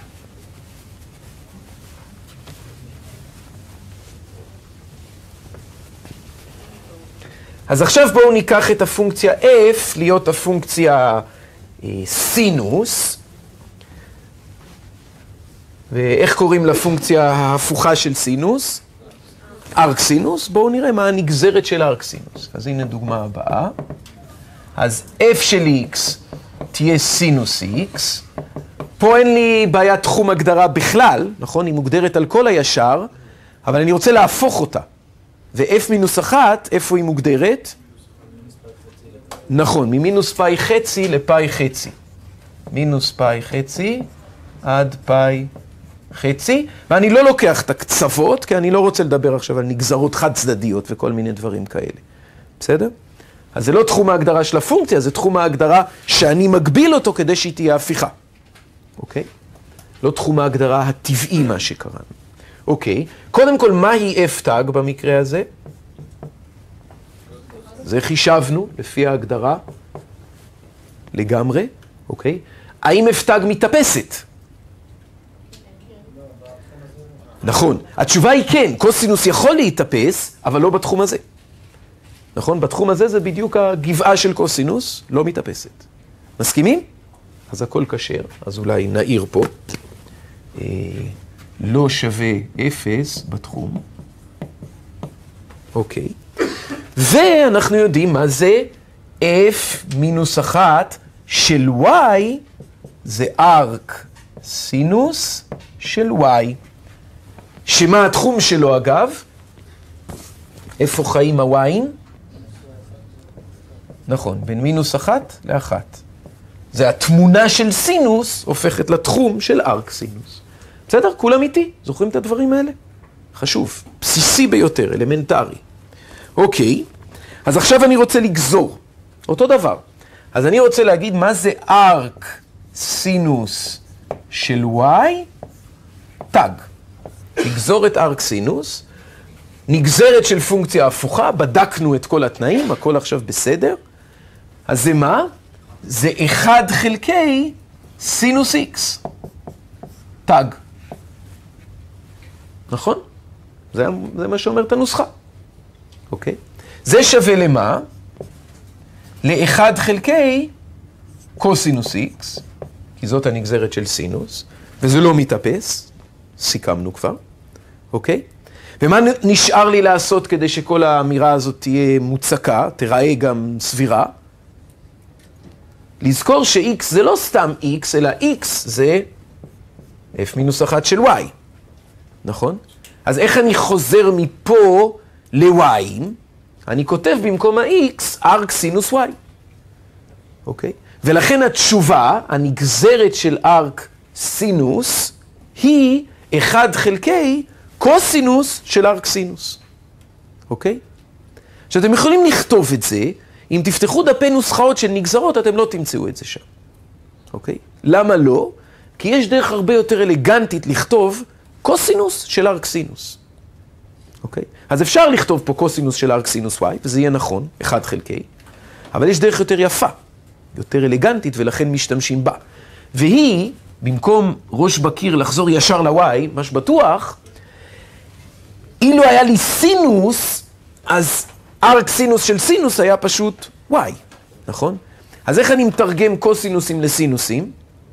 אז עכשיו בואו ניקח את הפונקציה f להיות הפונקציה סינוס. ואיך קוראים לפונקציה ההפוכה של סינוס? ארק סינוס. בואו נראה מה הנגזרת של ארק סינוס. אז הנה דוגמה הבאה. אז f של x תהיה סינוס x. פה אין לי בעיית תחום הגדרה בכלל, נכון? היא מוגדרת על כל הישר, אבל אני רוצה להפוך אותה. ו-f-1, איפה היא מוגדרת? נכון, ממינוס פאי חצי לפאי חצי. מינוס פאי חצי עד פאי חצי, ואני לא לוקח את הקצוות, כי אני לא רוצה לדבר עכשיו על נגזרות חד צדדיות וכל מיני דברים כאלה. בסדר? אז זה לא תחום ההגדרה של הפונקציה, זה תחום ההגדרה שאני מגביל אותו כדי שהיא תהיה הפיכה. אוקיי? לא תחום ההגדרה הטבעי מה שקראנו. אוקיי, קודם כל, מהי f תג במקרה הזה? זה חישבנו לפי ההגדרה לגמרי, אוקיי? האם f תג מתאפסת? נכון, התשובה היא כן, קוסינוס יכול להתאפס, אבל לא בתחום הזה. נכון? בתחום הזה זה בדיוק הגבעה של קוסינוס, לא מתאפסת. מסכימים? אז הכל כשר, אז אולי נעיר פה. לא שווה 0 בתחום. אוקיי. ואנחנו יודעים מה זה f מינוס 1 של y, זה ארק סינוס של y. שמה התחום שלו אגב? איפה חיים הוויים? נכון, בין מינוס 1 ל-1. זה התמונה של סינוס הופכת לתחום של ארק סינוס. בסדר? כולם איתי? זוכרים את הדברים האלה? חשוב, בסיסי ביותר, אלמנטרי. אוקיי, אז עכשיו אני רוצה לגזור. אותו דבר. אז אני רוצה להגיד מה זה ארק סינוס של y, תג. לגזור את ארק סינוס, נגזרת של פונקציה הפוכה, בדקנו את כל התנאים, הכל עכשיו בסדר. אז זה מה? זה 1 חלקי סינוס x. תג. נכון? זה מה שאומר את הנוסחה. אוקיי? זה שווה למה? ל1 חלקי קוסינוס x, כי זאת הנגזרת של סינוס, וזה לא מתאפס, סיכמנו כבר, אוקיי? ומה נשאר לי לעשות כדי שכל האמירה הזאת תהיה מוצקה, תראה גם סבירה? לזכור ש-x זה לא סתם x, אלא x זה f-1 של y, נכון? אז איך אני חוזר מפה ל-y? אני כותב במקום ה-x, ארק סינוס y. אוקיי? ולכן התשובה, הנגזרת של ארק סינוס, היא 1 חלקי קוסינוס של ארק סינוס. אוקיי? עכשיו, אתם יכולים לכתוב את זה, אם תפתחו דפי נוסחאות של נגזרות, אתם לא תמצאו את זה שם. אוקיי? למה לא? כי יש דרך הרבה יותר אלגנטית לכתוב קוסינוס של ארק סינוס. אוקיי? אז אפשר לכתוב פה קוסינוס של ארק סינוס y, וזה יהיה נכון, 1 חלקי, אבל יש דרך יותר יפה, יותר אלגנטית, ולכן משתמשים בה. והיא, במקום ראש בקיר לחזור ישר ל-y, מה שבטוח, אילו היה לי סינוס, אז ארק סינוס של סינוס היה פשוט y, נכון? אז איך אני מתרגם קוסינוסים לסינוסים?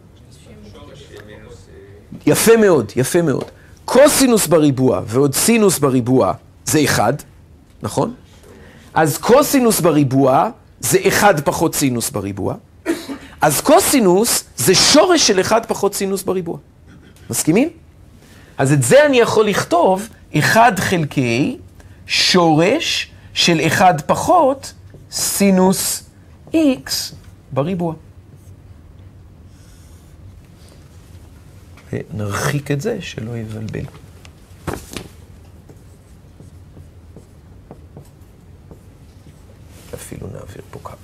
יפה מאוד, יפה מאוד. קוסינוס בריבוע ועוד סינוס בריבוע זה 1, נכון? אז קוסינוס בריבוע זה 1 פחות סינוס בריבוע. אז קוסינוס זה שורש של 1 פחות סינוס בריבוע. מסכימים? אז את זה אני יכול לכתוב 1 חלקי שורש של 1 פחות סינוס x בריבוע. ונרחיק את זה שלא יבלבל. אפילו נעביר פה קו.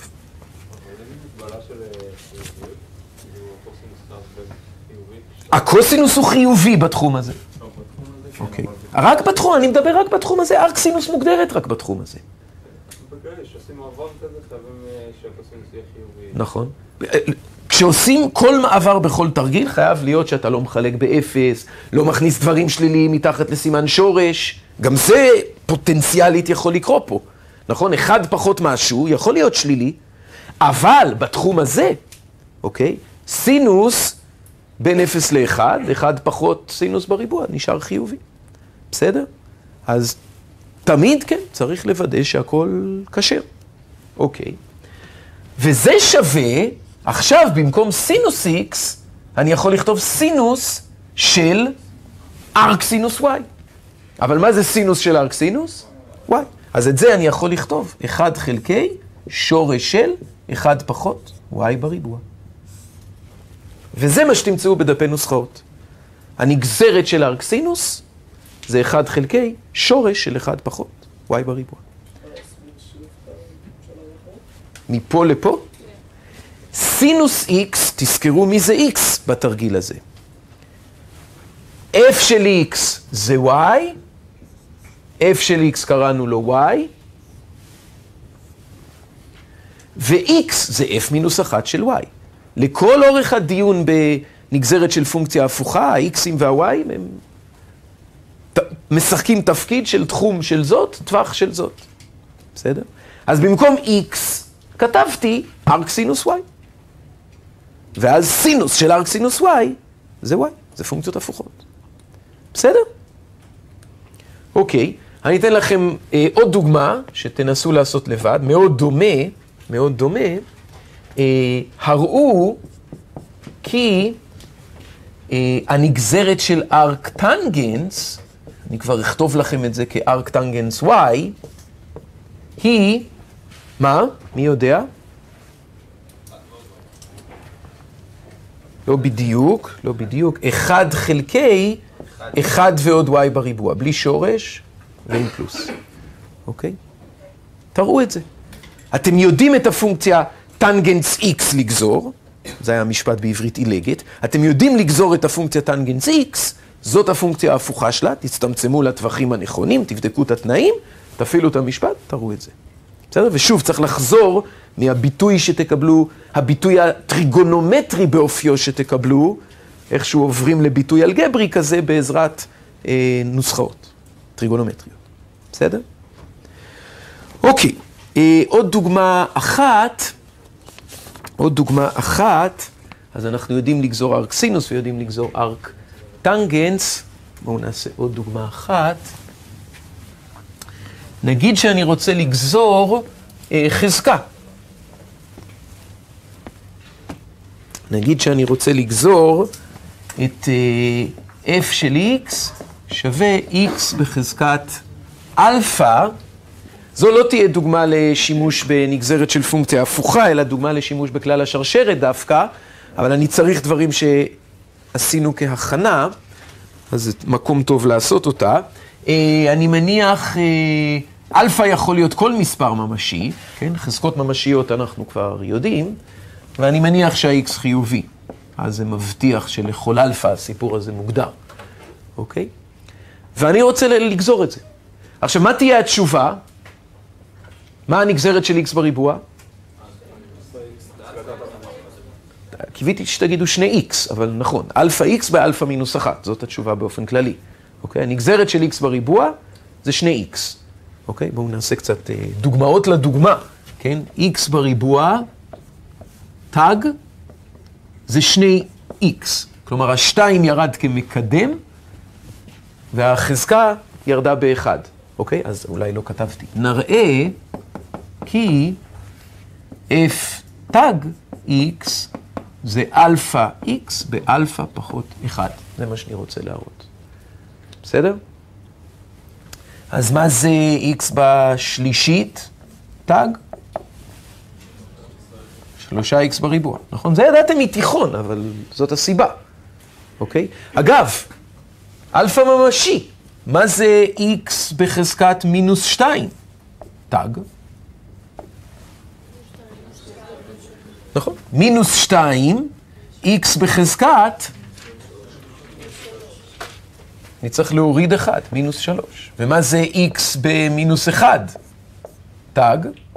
הקוסינוס הוא חיובי בתחום הזה. אוקיי. רק בתחום, אני מדבר רק בתחום הזה, ארק סינוס מוגדרת רק בתחום הזה. כשעושים מעבר כזה, חייבים שהקוסינוס יהיה חיובי. נכון. כשעושים כל מעבר בכל תרגיל, חייב להיות שאתה לא מחלק באפס, לא מכניס דברים שליליים מתחת לסימן שורש. גם זה פוטנציאלית יכול לקרות פה. נכון? 1 פחות משהו יכול להיות שלילי, אבל בתחום הזה, אוקיי? סינוס בין 0 ל-1, 1 פחות סינוס בריבוע, נשאר חיובי. בסדר? אז תמיד כן, צריך לוודא שהכל כשר. אוקיי. וזה שווה, עכשיו במקום סינוס x, אני יכול לכתוב סינוס של ארק סינוס y. אבל מה זה סינוס של ארק סינוס? y. אז את זה אני יכול לכתוב 1 חלקי שורש של 1 פחות y בריבוע. וזה מה שתמצאו בדפי נוסחאות. הנגזרת של הארקסינוס זה 1 חלקי שורש של 1 פחות y בריבוע. מפה לפה? סינוס x, תזכרו מי זה x בתרגיל הזה. f של x זה y, f של x קראנו לו y, ו-x זה f מינוס 1 של y. לכל אורך הדיון בנגזרת של פונקציה הפוכה, ה-x'ים וה-y'ים הם משחקים תפקיד של תחום של זאת, טווח של זאת. בסדר? אז במקום x כתבתי ארק סינוס y. ואז סינוס של ארק סינוס y זה y, זה פונקציות הפוכות. בסדר? אוקיי, אני אתן לכם עוד דוגמה שתנסו לעשות לבד, מאוד דומה, הראו כי הנגזרת של ארק טנגנס, אני כבר אכתוב לכם את זה כארק טנגנס y, היא, מה? מי יודע? לא בדיוק, 1 חלקי 1 ועוד y בריבוע, בלי שורש ועם פלוס. אוקיי? תראו את זה. אתם יודעים את הפונקציה טנגנס x לגזור, זה היה משפט בעברית עילגת, אתם יודעים לגזור את הפונקציה טנגנס x, זאת הפונקציה ההפוכה שלה, תצטמצמו לטווחים הנכונים, תבדקו את התנאים, תפעילו את המשפט, תראו את זה. בסדר? ושוב, צריך לחזור מהביטוי שתקבלו, הביטוי הטריגונומטרי באופיו שתקבלו, איכשהו עוברים לביטוי אלגברי כזה בעזרת נוסחאות טריגונומטריות. בסדר? אוקיי, עוד דוגמה אחת, אז אנחנו יודעים לגזור ארק סינוס ויודעים לגזור ארק טנגנס. בואו נעשה עוד דוגמה אחת. נגיד שאני רוצה לגזור חזקה. נגיד שאני רוצה לגזור את f של x שווה x בחזקת אלפא. זו לא תהיה דוגמה לשימוש בנגזרת של פונקציה הפוכה, אלא דוגמה לשימוש בכלל השרשרת דווקא, אבל אני צריך דברים שעשינו כהכנה, אז זה מקום טוב לעשות אותה. אני מניח, אלפא יכול להיות כל מספר ממשי, כן? חזקות ממשיות אנחנו כבר יודעים, ואני מניח שה-x חיובי. אז זה מבטיח שלכל אלפא הסיפור הזה מוגדר, אוקיי? ואני רוצה לגזור את זה. עכשיו, מה תהיה התשובה? מה הנגזרת של x בריבוע? קיוויתי שתגידו 2x, אבל נכון, אלפא x באלפא מינוס 1, זאת התשובה באופן כללי. אוקיי? הנגזרת של x בריבוע זה 2x. אוקיי? בואו נעשה קצת דוגמאות לדוגמה. כן? x בריבוע, תג, זה 2x. כלומר, ה-2 ירד כמקדם, והחזקה ירדה ב-1. אוקיי? אז אולי לא כתבתי. נראה כי f תג x זה אלפא x באלפא פחות 1. זה מה שאני רוצה להראות. בסדר? אז מה זה x בשלישית? תג? 3x בריבוע. נכון? זה ידעתם מתיכון, אבל זאת הסיבה. אוקיי? אגב, אלפא ממשי. מה זה x בחזקת מינוס 2? תג? נכון? מינוס 2, x בחזקת, אני צריך להוריד 1, מינוס 3. ומה זה x במינוס 1? תג?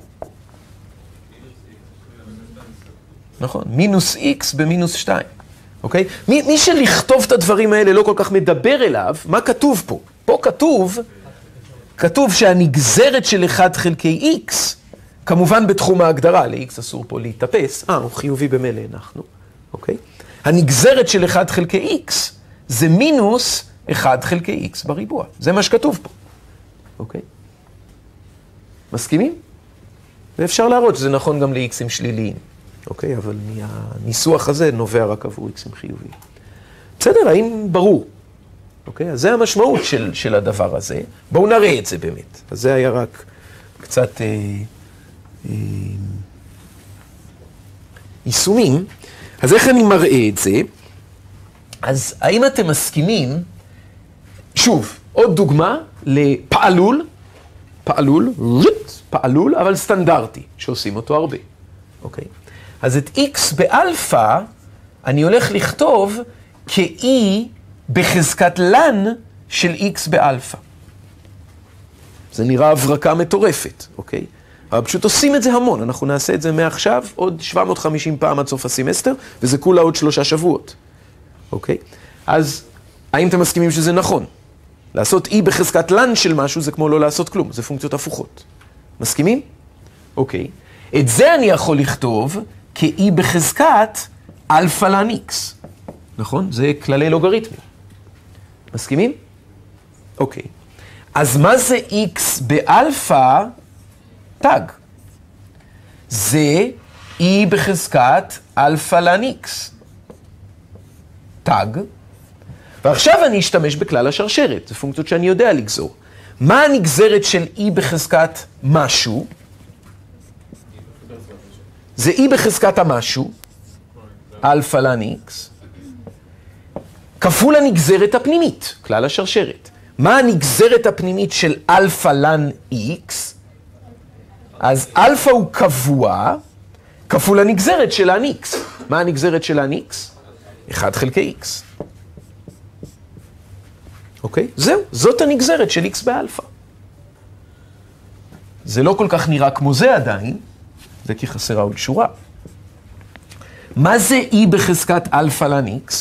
נכון, מינוס x במינוס 2. אוקיי? מי שלכתוב את הדברים האלה לא כל כך מדבר אליו, מה כתוב פה? פה כתוב שהנגזרת של 1 חלקי x, כמובן בתחום ההגדרה, ל-x אסור פה להתאפס, הוא חיובי במילא אנחנו, אוקיי? הנגזרת של 1 חלקי x זה מינוס 1 חלקי x בריבוע, זה מה שכתוב פה, אוקיי? מסכימים? ואפשר להראות שזה נכון גם ל-x'ים שליליים, אוקיי? אבל מהניסוח הזה נובע רק עבור x'ים חיוביים. בסדר, האם ברור? אוקיי? אז זה המשמעות של הדבר הזה. בואו נראה את זה באמת. אז זה היה רק קצת יישומים. אז איך אני מראה את זה? אז האם אתם מסכימים, שוב, עוד דוגמה לפעלול, פעלול, אבל סטנדרטי, שעושים אותו הרבה, אוקיי? אז את x באלפא, אני הולך לכתוב כ-e בחזקת לן של x באלפא. זה נראה הברקה מטורפת, אוקיי? אבל פשוט עושים את זה המון, אנחנו נעשה את זה מעכשיו עוד 750 פעם עד סוף הסמסטר, וזה כולה עוד 3 שבועות, אוקיי? אז האם אתם מסכימים שזה נכון? לעשות e בחזקת לן של משהו זה כמו לא לעשות כלום, זה פונקציות הפוכות. מסכימים? אוקיי. את זה אני יכול לכתוב כ-e בחזקת אלפא לן x. נכון? זה כללי לוגריתמים. מסכימים? אוקיי. אז מה זה x באלפא? תג. זה e בחזקת אלפא לן x. תג. ועכשיו אני אשתמש בכלל השרשרת. זה פונקציות שאני יודע לגזור. מה הנגזרת של e בחזקת משהו? זה e בחזקת המשהו, אלפא לן x, כפול הנגזרת הפנימית, כלל השרשרת. מה הנגזרת הפנימית של אלפא לן x? אז אלפא הוא קבוע, כפול הנגזרת של לן x. מה הנגזרת של לן x? 1 חלקי x. אוקיי? זהו, זאת הנגזרת של x באלפא. זה לא כל כך נראה כמו זה עדיין, זה כי חסרה עוד שורה. מה זה e בחזקת אלפא לן x?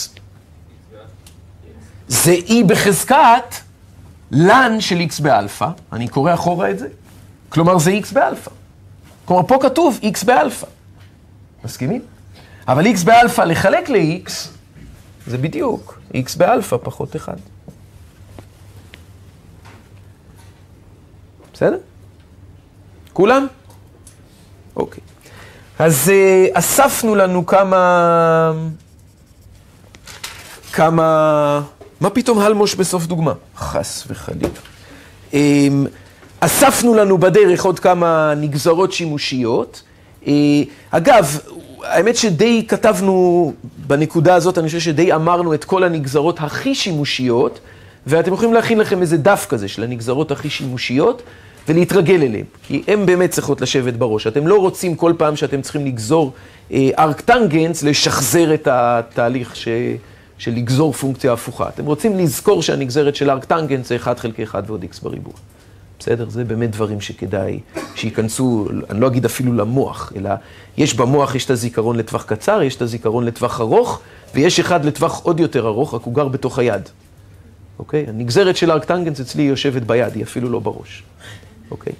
זה e בחזקת לן של x באלפא. אני קורא אחורה את זה. כלומר זה x באלפא. כלומר פה כתוב x באלפא. מסכימים? אבל x באלפא לחלק ל-x זה בדיוק x באלפא פחות 1. בסדר? כולם? אוקיי. אז אספנו לנו מה פתאום הלמוש בסוף דוגמה? חס וחלילה. אספנו לנו בדרך עוד כמה נגזרות שימושיות. אגב, האמת שדי כתבנו בנקודה הזאת, אני חושב שדי אמרנו את כל הנגזרות הכי שימושיות, ואתם יכולים להכין לכם איזה דף כזה של הנגזרות הכי שימושיות, ולהתרגל אליהם, כי הם באמת צריכות לשבת בראש. אתם לא רוצים כל פעם שאתם צריכים לגזור ארקטנגנס, לשחזר את התהליך של לגזור פונקציה הפוכה. אתם רוצים לזכור שהנגזרת של ארקטנגנס זה 1 חלקי 1 ועוד x בריבוע. בסדר? זה באמת דברים שכדאי שיכנסו, אני לא אגיד אפילו למוח, אלא יש במוח, יש את הזיכרון לטווח קצר, יש את הזיכרון לטווח ארוך, ויש אחד לטווח עוד יותר ארוך, רק הוא גר בתוך היד. אוקיי? הנגזרת של ארקטנגנס אצלי יושבת ביד, היא אפילו לא בראש. אוקיי?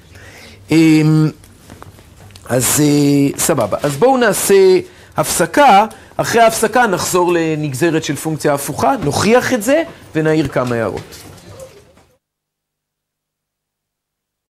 אז סבבה. אז בואו נעשה הפסקה. אחרי ההפסקה נחזור לנגזרת של פונקציה הפוכה, נוכיח את זה ונעיר כמה הערות.